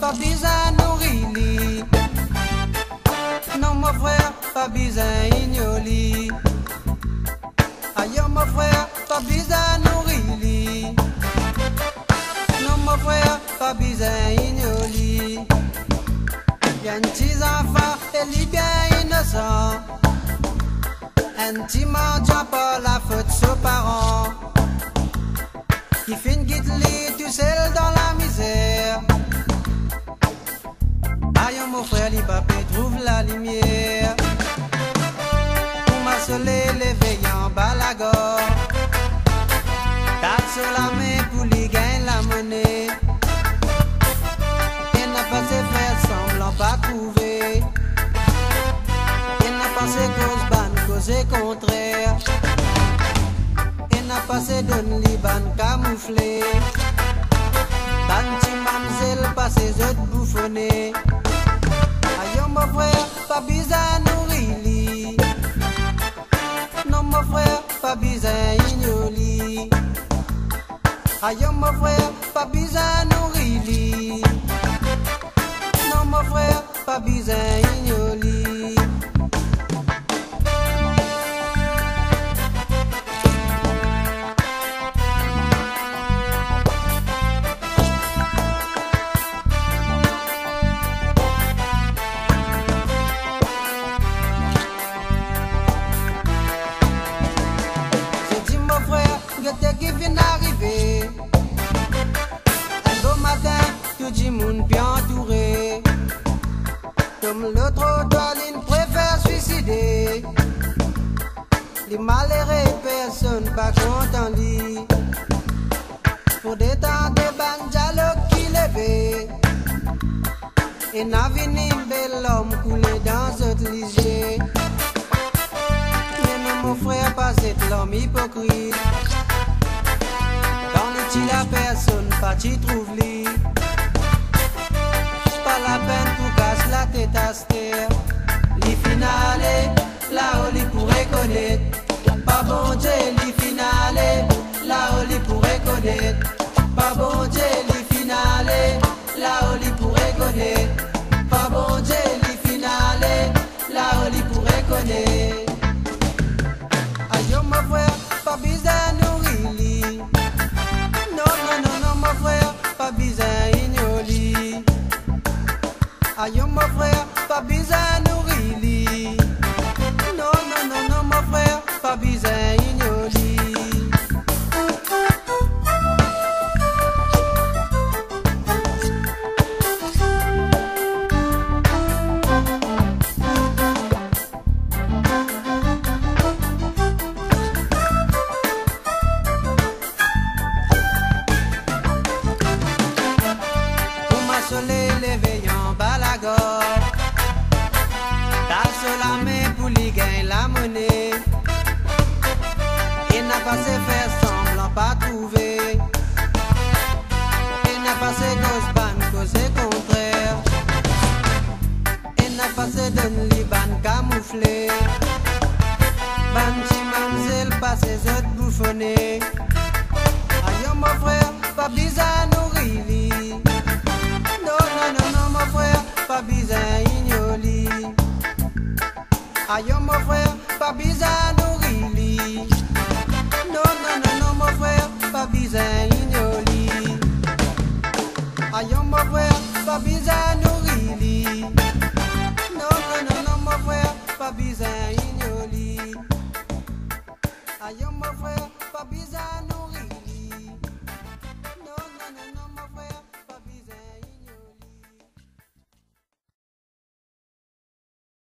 pas besoin nourrir li. Non mon frère, pas besoin ignoli. Aïe mon frère, pas besoin nourrir li. Non mon frère, pas besoin ignoli. Y'a un petit enfant, il est bien innocent. Un petit mendiant par la faute ses parents. Qui fait une guide tout seul dans la misère. Aïe mon frère, les papiers trouve la lumière. Pour m'a soleil l'éveil en bas la gorge. Tape sur la main pour lui gagner la monnaie. Il n'a pas se faire semblant pas trouver. Il n'a pas se cause ban, cause contraire. Il n'a pas se donne li ban camouflé. Ban ti mamzelle pas ses autres bouffonnés. Aïe mon frère, pas besoin nourrir li. Non mon frère, pas besoin ignoli. Aïe mon frère, pas besoin nourrir li. Non mon frère, pas besoin ignoli. Dès qu'il vient d'arriver, un beau matin, tout le monde bien entouré. Comme l'autre Doline préfère suicider. Les malheureux, personne pas content lui. Pour des temps de ban dialogue qui levait. Et n'a venu un bel homme coulé dans notre lisier. Mais mon frère, pas cet l'homme hypocrite. La personne pas t'y trouve li. Pas la peine pour casser la tête à terre. Li finale, là où li pourrait connaître. Pas bon Dieu, li finale, là où li pourrait connaître. Pas bon Dieu, li finale, là où li pourrait connaître. Pas bon Dieu, li finale, là où li pourrait connaître. Aïe mon frère, pas besoin nourrir li. Mon frère, pas besoin ignoli. Aïe mon frère, pas besoin nourrir li. Non, mon frère, pas besoin ignoli. Soleil l'éveil en bas la gorge. Tape sur la main pour lui gagner la monnaie. Il n'a pas se faire semblant pas trouver. Il n'a pas se cause ban, cause contraire. Il n'a pas se donne li ban camouflé. Ban ti mamzelle pas ses autres bouffonnés. Aïe mon frère, pas besoin nourrir li. Non, mon frère, pas besoin ignoli. Aïe mon frère, pas besoin nourrir li. Non, mon frère, pas besoin ignoli. Aïe mon frère, pas besoin nourrir li. Non, mon frère, pas besoin ignoli. Aïe mon frère, pas besoin